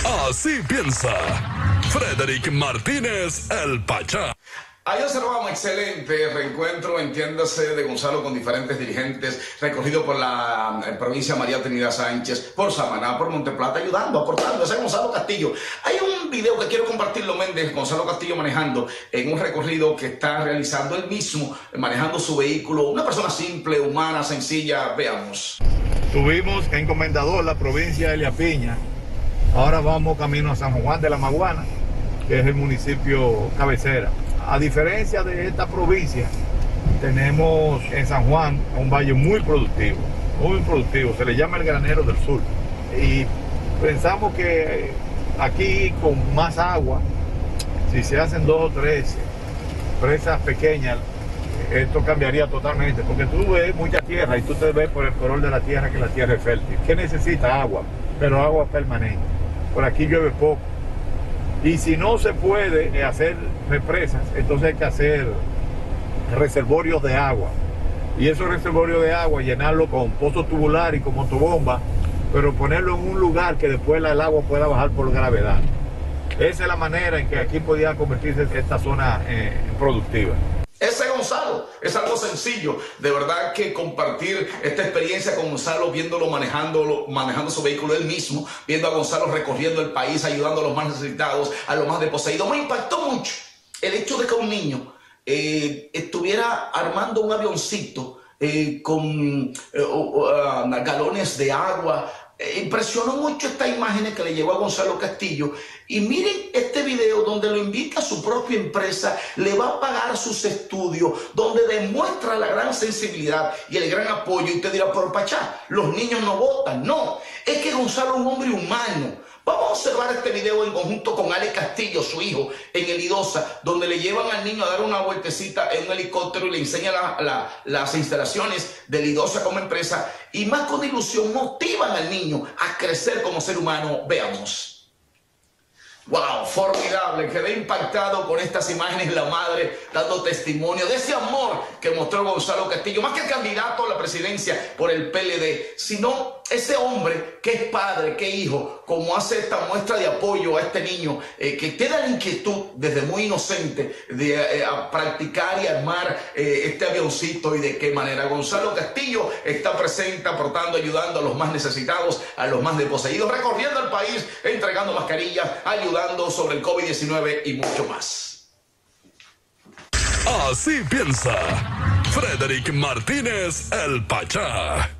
Así piensa Frederick Martínez, el Pachá. Ahí observamos excelente reencuentro, entiéndase, de Gonzalo con diferentes dirigentes, recorrido por la provincia María Trinidad Sánchez, por Samaná, por Monteplata, ayudando, aportando. Ese es Gonzalo Castillo. Hay un video que quiero compartirlo, Méndez, Gonzalo Castillo manejando en un recorrido que está realizando él mismo, manejando su vehículo. Una persona simple, humana, sencilla. Veamos. Estuvimos en Comendador, la provincia de Elia Piña. Ahora vamos camino a San Juan de la Maguana, que es el municipio cabecera. A diferencia de esta provincia, tenemos en San Juan un valle muy productivo, se le llama el Granero del Sur. Y pensamos que aquí con más agua, si se hacen 2 o 3 presas pequeñas, esto cambiaría totalmente, porque tú ves mucha tierra y tú te ves por el color de la tierra que la tierra es fértil. ¿Qué necesita? Agua, pero agua permanente. Por aquí llueve poco. Y si no se puede hacer represas, entonces hay que hacer reservorios de agua. Y esos reservorios de agua, llenarlo con pozos tubulares y con motobomba, pero ponerlo en un lugar que después el agua pueda bajar por gravedad. Esa es la manera en que aquí podía convertirse esta zona productiva. Ese Gonzalo, es algo sencillo, de verdad que compartir esta experiencia con Gonzalo, viéndolo manejando su vehículo él mismo, viendo a Gonzalo recorriendo el país, ayudando a los más necesitados, a los más desposeídos, me impactó mucho el hecho de que un niño estuviera armando un avioncito con galones de agua. Impresionó mucho esta imagen que le llevó a Gonzalo Castillo. Y miren este video donde lo invita a su propia empresa, le va a pagar sus estudios, donde demuestra la gran sensibilidad y el gran apoyo. Y usted dirá, pero Pachá, los niños no votan. No, es que Gonzalo es un hombre humano. Vamos a observar este video en conjunto con Ale Castillo, su hijo, en el Idosa, donde le llevan al niño a dar una vueltecita en un helicóptero y le enseñan las instalaciones del Idosa como empresa, y más con ilusión motivan al niño a crecer como ser humano. Veamos. ¡Wow! Formidable. Quedé impactado con estas imágenes. La madre dando testimonio de ese amor que mostró Gonzalo Castillo, más que el candidato a la presidencia por el PLD, sino ese hombre que es padre, que es hijo, como hace esta muestra de apoyo a este niño que tiene la inquietud desde muy inocente de practicar y armar este avioncito. Y de qué manera Gonzalo Castillo está presente, aportando, ayudando a los más necesitados, a los más desposeídos, recorriendo el país, entregando mascarillas, ayudando sobre el COVID-19 y mucho más. Así piensa Frederick Martínez, el Pachá.